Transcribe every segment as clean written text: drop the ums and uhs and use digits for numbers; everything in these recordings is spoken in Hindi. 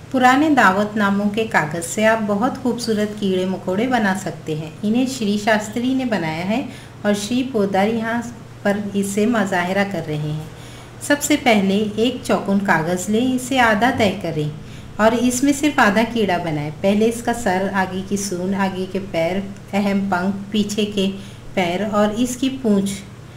पुराने दावतनामों के कागज़ से आप बहुत खूबसूरत कीड़े मकोड़े बना सकते हैं। इन्हें श्री शास्त्री ने बनाया है और श्री पोद्दार यहाँ पर इसे मुजाहरा कर रहे हैं। सबसे पहले एक चौकोन कागज़ लें, इसे आधा तय करें और इसमें सिर्फ आधा कीड़ा बनाएं। पहले इसका सर, आगे की सूंड, आगे के पैर, अहम पंख, पीछे के पैर और इसकी पूँछ।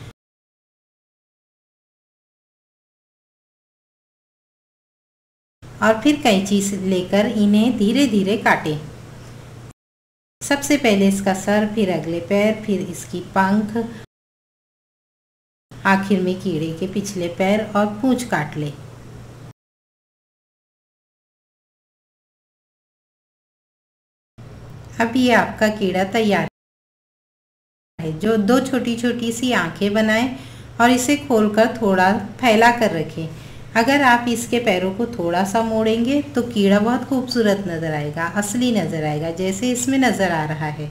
और फिर कैंची लेकर इन्हें धीरे धीरे काटें। सबसे पहले इसका सर, फिर अगले पैर, फिर इसकी पंख, आखिर में कीड़े के पिछले पैर और पूंछ काट लें। अब ये आपका कीड़ा तैयार है। जो दो छोटी छोटी सी आंखें बनाएं और इसे खोलकर थोड़ा फैला कर रखें। अगर आप इसके पैरों को थोड़ा सा मोड़ेंगे तो कीड़ा बहुत खूबसूरत नज़र आएगा, असली नज़र आएगा, जैसे इसमें नज़र आ रहा है।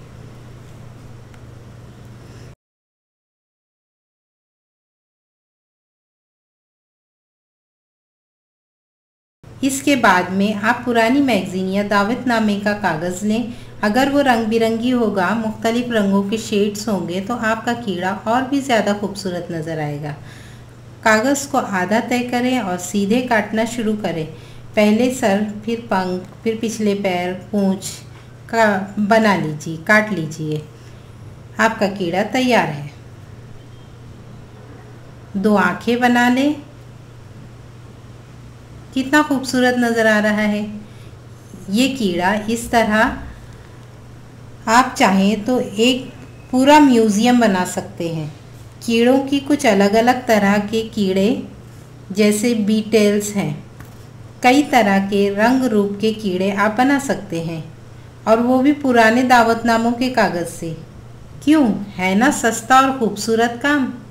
इसके बाद में आप पुरानी मैगज़ीन या दावतनामे का कागज़ लें। अगर वो रंग बिरंगी होगा, मुख्तलिफ रंगों के शेड्स होंगे, तो आपका कीड़ा और भी ज़्यादा खूबसूरत नज़र आएगा। कागज़ को आधा तय करें और सीधे काटना शुरू करें। पहले सर, फिर पंख, फिर पिछले पैर, पूँछ का बना लीजिए, काट लीजिए। आपका कीड़ा तैयार है। दो आंखें बना लें। कितना खूबसूरत नज़र आ रहा है। ये कीड़ा इस तरह आप चाहें तो एक पूरा म्यूज़ियम बना सकते हैं। कीड़ों की कुछ अलग अलग तरह के कीड़े जैसे बीटल्स हैं। कई तरह के रंग रूप के कीड़े आप बना सकते हैं, और वो भी पुराने दावतनामों के कागज़ से। क्यों, है ना सस्ता और खूबसूरत काम।